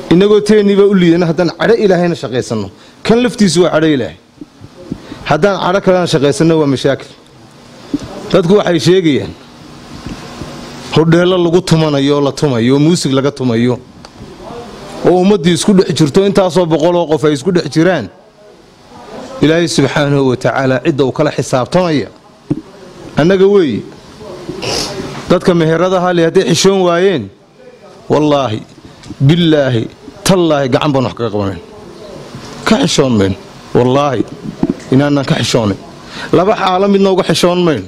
inagoo teeniba u liidana haddaan cadho ilaahayna shaqaysanno kan laftiisu waa cadho ilaahay haddaan cadho kalena shaqaysanno waa mashaakil dadku waxay sheegayaan hodheello lagu tumanayo oo la tumayo oo muusig laga tumayo oo ummaddii isku dhex jirto intaasoo boqoloo qof ay isku dhex jiraan ilaahay subxaanahu wa tacaala cidda uu kala xisaabtamaya annaga weeye dadka meheradaha le hadday xishoon waayeen wallaahi billaahi tallaahi gacan baan wax kaga qabanayn ka xishoon mayno wallaahi inaanaan ka xishoonayn laba xaalo midna uga xishoon mayno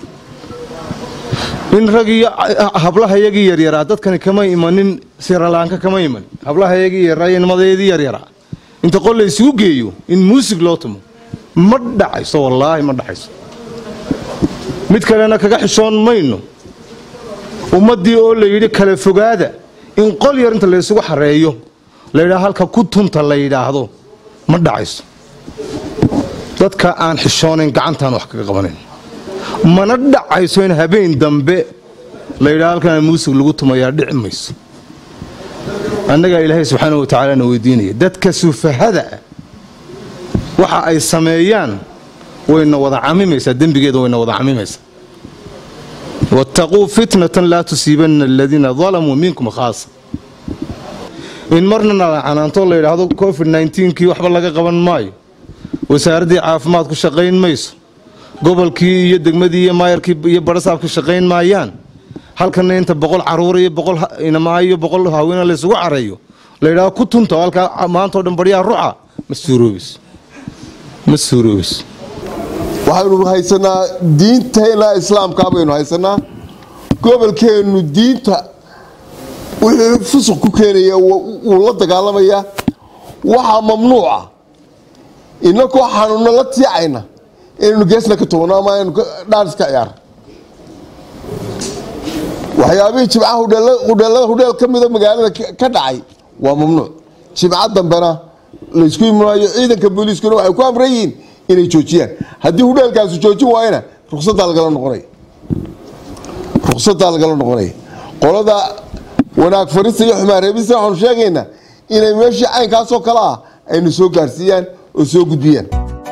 in rag iyo hablahayagii yaryaraa dadkani kama imanin siralaanka kama iman hablahayagii yaryaraa iyo nimadeedii yaryaraa inta qol la isugu geeyo in muusig loo tumo ma dhacayso wallaahi ma dhacayso mid kalena kaga xishoon mayno ummaddii oo la yidhi kala fogaada in qol yar inta la isugu xareeyo la yidhaha halka ku tunta la yidhaahdo ma dhacayso dadka aan xishoonayn gacantaan wax kaga qabanayn mana dhacayso in habeen dambe la yidhaha halkan muusig lagu tumayaa dhici mayso annagaa ilaahay subxaanahu wa tacaala na weydiinaya dadka sufahada waxa ay sameeyaan wayna wada camimaysaa dembigeeda wayna wada camimaysaa wattaquu fitnatan laa tusiibanna aladiina dalamuu minkum khaasa in marna nala canaanto la yidhaahdo covid-19kii waxba laga qaban maayo wasaaraddii caafimaadku shaqayn mayso gobolkii iyo degmadii iyo maayarkii iyo barasaabka shaqayn maayaan halkana inta 100 caruur iyo 100 inamaa iyo 100 haween la isugu careeyo la yiraahdo ku tunta halka maanta oo dhan bariya ruuxa masuuroobis waxaanu haysanaa diinteena islaamka baynu haysanaa gobolkeenu diinta wixii fusuq ku keenaya uu la dagaalamaya waxa mamnuuca inako xanuuna la tiicayna inuu geesna ka toona ama inuu dhaar iska ciyaar waxyaabihii jimcaha hudheelada ka mida magaalada ka dhacay waa mamnuuc jimca dambena la isku imanayo ciidanka booliiskuna waxay ku amran yihiin inay joojiyaan haddii hudheelkaasi joojin waayana ruqsaddaa lagala noqonaya qolada wanaag farista iyo xumaan reebista waxaanu sheegaynaa inay meeshii caynkaasoo kale ah aynu soo gaarsiiyaan oo soo gudbiyaan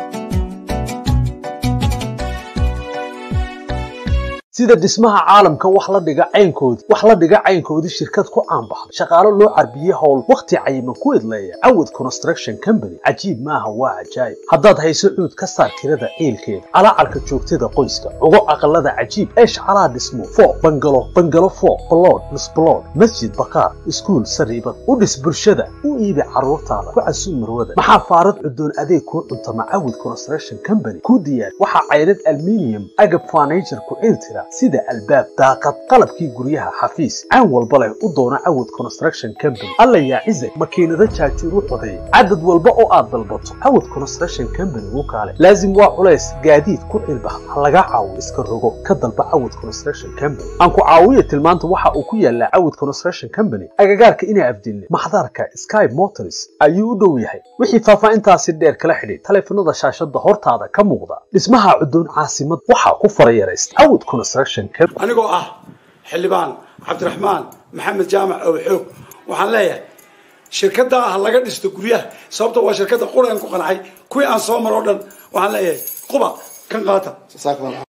sida dhismaha caalamka wax la dhiga caynkoodi shirkad ku caan baxday shaqaalo loo carbiyay hawl waqti cayiman ku idleeya Awad Construction Company cajiib maaha waa cajaayib haddaad hayso cuud ka saar kirada ciilkeeda calacalka joogtada qoyska ugu aqalada cajiib eesh calaa dhismo fooq bangalo fooq blood misblood masjid baqaar iskuul sariibad u dhis bulshada u iibi caruurtaada ku casuum marwada maxaa faarad cudoon adeeg ku cuntama Awad Construction Company ku diyaar waxa cayrad aluminium agab furniture ku ciiltira sida albaab daaqad qalabkii guryaha xafiis aan walba leh u doona Awad Construction Company alla yaa cizay makiinada jaajuur u qoday cadad walba oo aad dalbato Awad Construction Company uu kaale laazim waa culays gaadiid ku cilbax laga caawiyo iska rogo ka dalba Awad Construction Company aan ku caawiyo tilmaanta waxa uu ku yaala Awad Construction Company agagaarka inay afdilne maxdarka Sky Motors ayuu u dhow yahay wixii faafayntaasi dheer kala xidhiid taleefanada shaashada hortaada ka muuqda dhismaha cudoon caasimad waxa ku farayarayst Awad anigoo ah xildhibaan cabdiraxmaan maxamed jaamac oo xoog waxaan leeyahay shirkadda laga dhisto guryaha sababtoo waa shirkadda quraan ku qancay kuwii aan soo maro dhan waxaan leeyahay quba kan qaata